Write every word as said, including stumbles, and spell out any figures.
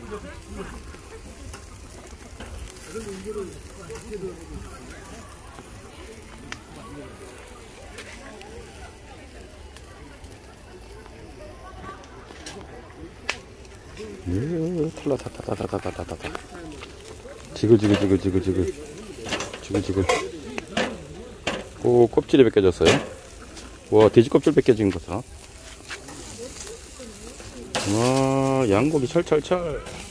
예, 털라타타타타타타타. 지글지글지글지글지글. 지글지글. 오, 껍질이 벗겨졌어요. 와, 돼지 껍질 벗겨진 거다. 와, 양고기 철철철.